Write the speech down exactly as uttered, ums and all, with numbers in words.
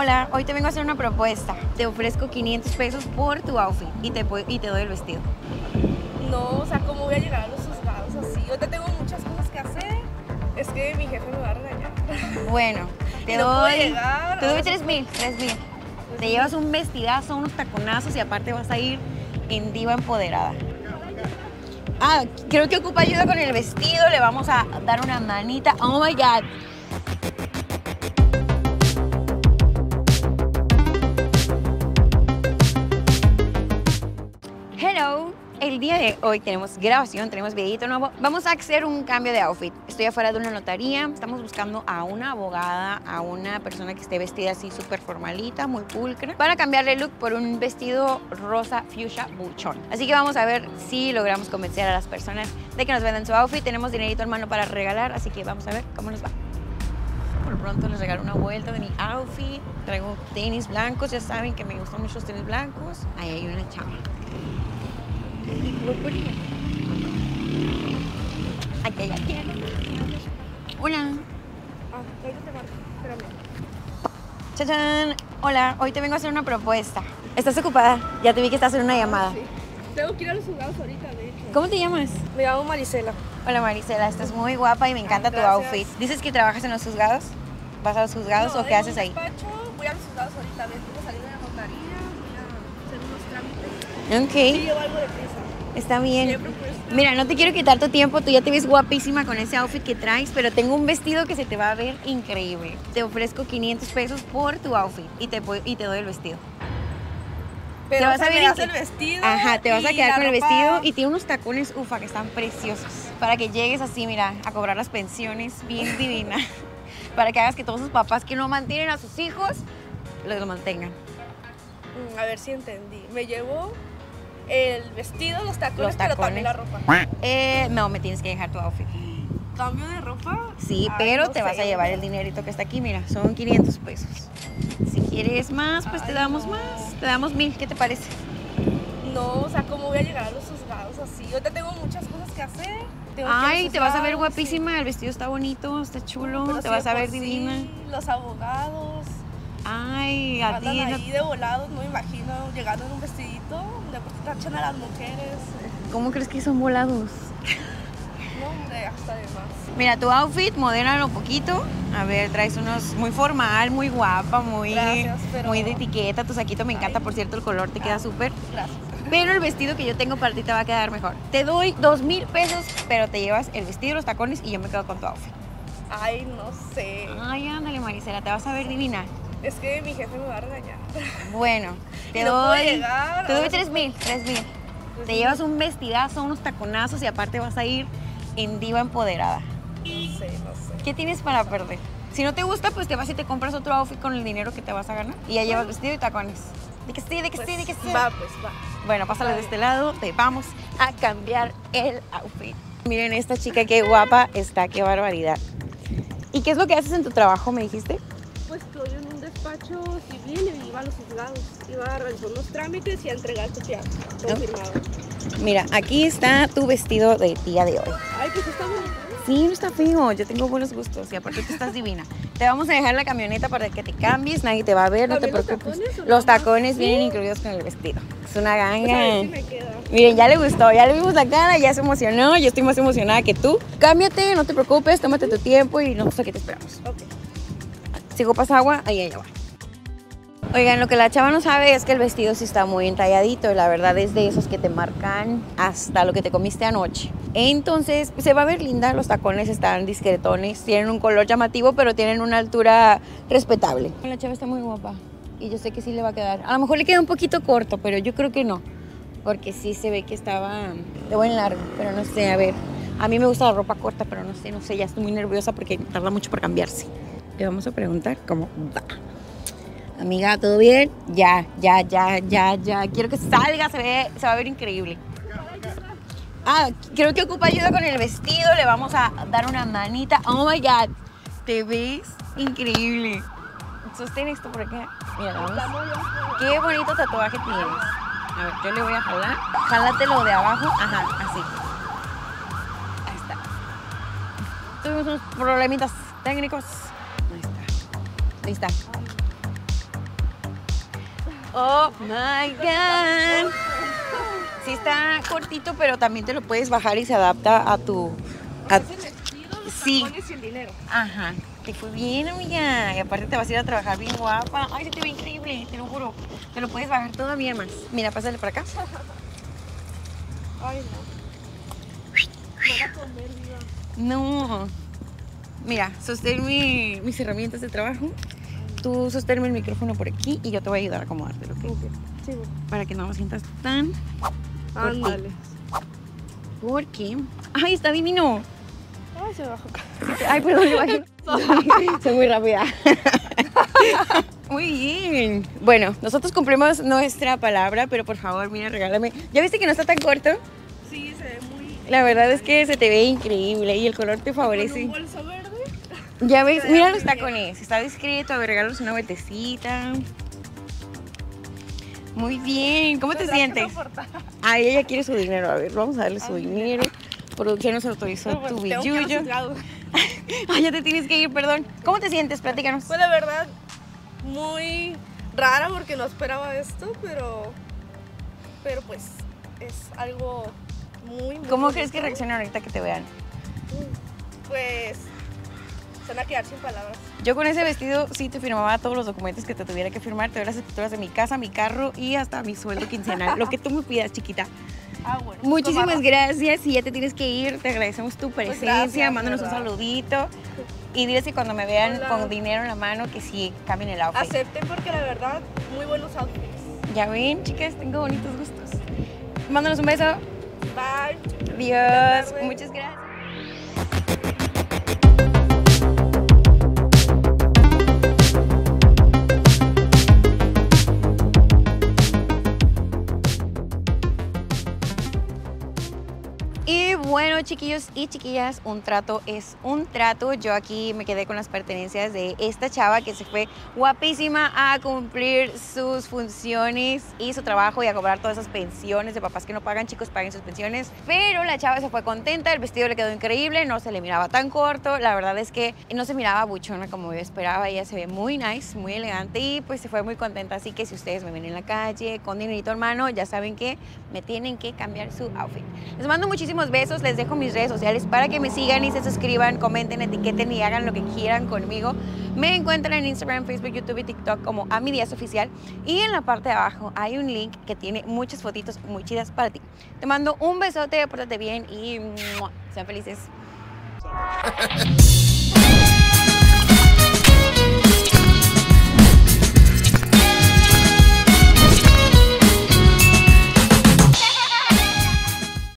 Hola, hoy te vengo a hacer una propuesta. Te ofrezco quinientos pesos por tu outfit y te, y te doy el vestido. No, o sea, ¿cómo voy a llegar a los juzgados así? Ahorita tengo muchas cosas que hacer. Es que mi jefe me va a regañar. Bueno, te no puedo doy, llegar, te doy ahora tres sí mil, tres mil. Te llevas un vestidazo, unos taconazos y aparte vas a ir en diva empoderada. Ah, creo que ocupa ayuda con el vestido. Le vamos a dar una manita. Oh my God. Hello. El día de hoy tenemos grabación, tenemos videito nuevo. Vamos a hacer un cambio de outfit. Estoy afuera de una notaría. Estamos buscando a una abogada, a una persona que esté vestida así súper formalita, muy pulcra, para cambiarle el look por un vestido rosa fuchsia buchón. Así que vamos a ver si logramos convencer a las personas de que nos vendan su outfit. Tenemos dinerito en mano para regalar, así que vamos a ver cómo nos va. Por pronto les regalo una vuelta de mi outfit. Traigo tenis blancos, ya saben que me gustan mucho los tenis blancos. Ahí hay una chava. Aquí hay alguien. Hola. Ah, ahorita te marco, espérame. Chachán. Hola, hoy te vengo a hacer una propuesta. ¿Estás ocupada? Ya te vi que estás en una llamada. Sí. Tengo que ir a los juzgados ahorita, de hecho. ¿Cómo te llamas? Me llamo Marisela. Hola Marisela, estás muy guapa y me encanta tu Gracias. outfit. ¿Dices que trabajas en los juzgados? ¿Vas a los juzgados No, o qué haces ahí? En un despacho, voy a los juzgados ahorita. Vengo a salir de la notaría, voy a hacer unos trámites. Ok. Sí, llevo algo de prisa. Está bien. ¿Qué propuesta? Mira, no te quiero quitar tu tiempo, tú ya te ves guapísima con ese outfit que traes, pero tengo un vestido que se te va a ver increíble. Te ofrezco quinientos pesos por tu outfit y te, y te doy el vestido. Pero te vas o sea, a ver me das inque- el vestido. Ajá, te vas a y quedar la con el ropa- vestido y tiene unos tacones, ufa, que están preciosos. Para que llegues así, mira, a cobrar las pensiones bien divina. Para que hagas que todos sus papás que no mantienen a sus hijos, los lo mantengan. Mm, A ver si entendí. Me llevo el vestido, los tacones, Los pero también tacones. la ropa. Eh, no, me tienes que dejar tu outfit. ¿Cambio de ropa? Sí, Ay, pero no te vas sé. a llevar el dinerito que está aquí, mira, son quinientos pesos. Si quieres más, pues te Ay, damos no. más, te damos mil, ¿qué te parece? No, o sea, ¿cómo voy a llegar a los juzgados así? Ahorita tengo muchas cosas que hacer. Tengo que ir Ay, los te vas a ver juzgados, guapísima, el vestido está bonito, está sí. chulo, Pero te sí, vas de a por ver sí, divina. Los abogados Ay, a andan ti no- ahí de volados, no me imagino llegando en un vestidito, de por qué tachan a las mujeres. ¿Cómo crees que son volados? No, hombre, hasta de más. Mira, tu outfit, modéralo un poquito. A ver, traes unos muy formal, muy guapa, muy, Gracias, pero- muy de etiqueta. Tu saquito me encanta, por cierto, el color te queda súper. Gracias. Pero el vestido que yo tengo para ti te va a quedar mejor. Te doy dos mil pesos, pero te llevas el vestido, los tacones y yo me quedo con tu outfit. Ay, no sé. Ay, ándale, Marisela, te vas a ver divina. Es que mi jefe me va a regañar. Bueno, te Y no puedo doy, llegar, te doy ahora sí tres mil, tres mil. Te llevas un vestidazo, unos taconazos y aparte vas a ir en diva empoderada. No sé, no sé. ¿Qué tienes para perder? Si no te gusta, pues te vas y te compras otro outfit con el dinero que te vas a ganar. Y ya llevas vestido y tacones. De que sí, de que Pues, sí, de que sí. va, pues va. Bueno, pásale Está de este lado, te vamos a cambiar el outfit. Miren esta chica, qué guapa está, qué barbaridad. ¿Y qué es lo que haces en tu trabajo, me dijiste? Pues estoy en un despacho civil y iba a los juzgados. Iba a realizar unos trámites y a entregar tu ya todo ¿No? firmado. Mira, aquí está tu vestido de día de hoy. Ay, pues está bonito. Sí, no está feo, yo tengo buenos gustos y aparte tú estás divina. Te vamos a dejar la camioneta para que te cambies, nadie te va a ver, no te ¿También los preocupes. tacones o Los nada más? tacones vienen Sí. incluidos con el vestido. Es una Pues a ver ganga. si me queda. Miren, ya le gustó, ya le vimos la cara, ya se emocionó, yo estoy más emocionada que tú. Cámbiate, no te preocupes, tómate tu tiempo y nosotros aquí te esperamos. Ok. Si ocupas agua, ahí ella va. Oigan, lo que la chava no sabe es que el vestido sí está muy entalladito y la verdad es de esos que te marcan hasta lo que te comiste anoche. Entonces, se va a ver linda, los tacones están discretones, tienen un color llamativo, pero tienen una altura respetable. La chava está muy guapa y yo sé que sí le va a quedar. A lo mejor le queda un poquito corto, pero yo creo que no, porque sí se ve que estaba de buen largo, pero no sé, a ver. A mí me gusta la ropa corta, pero no sé, no sé, ya estoy muy nerviosa porque tarda mucho por cambiarse. Le vamos a preguntar cómo va. Amiga, ¿todo bien? Ya, ya, ya, ya, ya. Quiero que salga, se, ve, se va a ver increíble. Ah, creo que ocupa ayuda con el vestido. Le vamos a dar una manita. Oh my God, te ves increíble. Sostén esto por acá. Mira, vamos. Qué bonito tatuaje tienes. A ver, yo le voy a jalar. Jálatelo de abajo. Ajá, así. Ahí está. Tuvimos unos problemitas técnicos. Ahí está. Ahí está. Oh my God. Sí está cortito, pero también te lo puedes bajar y se adapta a tu... A... Es el vestido, los Sí. tacones y el dinero. Ajá. Te fue bien, amiga. Y aparte te vas a ir a trabajar bien guapa. Ay, se te ve increíble, te lo juro. Te lo puedes bajar todavía más. Mira, pásale para acá. Ay, no. Me van a comer viva. No. Mira, sostén mi- mis herramientas de trabajo. Tú sosténme el micrófono por aquí y yo te voy a ayudar a acomodártelo, ¿ok? Ok, sí, bueno. Para que no lo sientas tan... Ándale. ¿Por qué? ¡Ay, está divino! Ay, se bajó. Ay, perdón, le bajé. Soy muy rápida. Muy bien. Bueno, nosotros cumplimos nuestra palabra, pero por favor, mira, regálame. ¿Ya viste que no está tan corto? Sí, se ve muy... La verdad es que se te ve increíble y el color te Con favorece. un bolso verde. Ya ves, Se ve mira muy los bien. tacones. Está discreto, a ver, regalos una vueltecita. Muy bien. ¿Cómo te Tendrás que sientes? soportar. Ay, ella quiere su dinero. A ver, vamos a darle su Ay, dinero. Producción nos autorizó Pero, tu pues, tengo que ir al billuyo. juzgado. Ay, ya te tienes que ir, perdón. ¿Cómo te sientes? Platícanos. Pues la verdad, muy rara porque no esperaba esto, pero, pero pues es algo muy, muy ¿Cómo crees que bonito. reaccionan ahorita que te vean? Pues se van a quedar sin palabras. Yo con ese vestido sí te firmaba todos los documentos que te tuviera que firmar. Te doy las escrituras de mi casa, mi carro y hasta mi sueldo quincenal. Lo que tú me pidas, chiquita. Ah, bueno. Muchísimas Tomara. gracias. Si ya te tienes que ir, te agradecemos tu presencia. gracias, Mándanos un ¿verdad? saludito. Y diles que cuando me vean Hola. con dinero en la mano, que sí cambien el outfit. Acepten porque la verdad, muy buenos outfits. Ya ven, chicas, tengo bonitos gustos. Mándanos un beso. Bye. Adiós. tarde. Muchas gracias. Y bueno, chiquillos y chiquillas, un trato es un trato. Yo aquí me quedé con las pertenencias de esta chava que se fue guapísima a cumplir sus funciones y su trabajo y a cobrar todas esas pensiones de papás que no pagan. Chicos, paguen sus pensiones. Pero la chava se fue contenta, el vestido le quedó increíble, no se le miraba tan corto. La verdad es que no se miraba buchona como yo esperaba. Ella se ve muy nice, muy elegante y pues se fue muy contenta. Así que si ustedes me ven en la calle con dinerito en mano, ya saben que me tienen que cambiar su outfit. Les mando muchísimos besos, les dejo mis redes sociales para que me sigan y se suscriban, comenten, etiqueten y hagan lo que quieran conmigo. Me encuentran en Instagram, Facebook, YouTube y TikTok como Ami Díaz Oficial y en la parte de abajo hay un link que tiene muchas fotitos muy chidas para ti. Te mando un besote, pórtate bien y ¡mua! Sean felices.